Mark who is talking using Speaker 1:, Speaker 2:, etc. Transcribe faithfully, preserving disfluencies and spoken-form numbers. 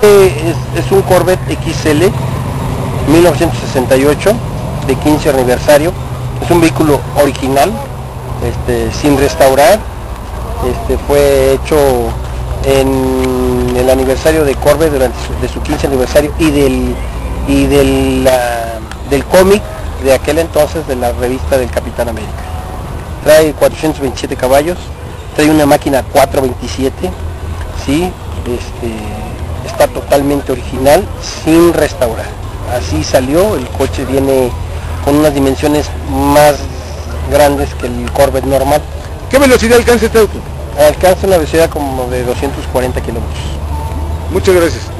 Speaker 1: Es, es un Corvette X L mil novecientos sesenta y ocho de quince aniversario. Es un vehículo original, este, sin restaurar. Este, fue hecho en el aniversario de Corvette durante su, de su quince aniversario y del y del, uh, del cómic de aquel entonces de la revista del Capitán América. Trae cuatrocientos veintisiete caballos, trae una máquina cuatro veintisiete, ¿sí? Este, está totalmente original, sin restaurar. Así salió, el coche viene con unas dimensiones más grandes que el Corvette normal.
Speaker 2: ¿Qué velocidad alcanza este auto?
Speaker 1: Alcanza una velocidad como de doscientos cuarenta kilómetros.
Speaker 2: Muchas gracias.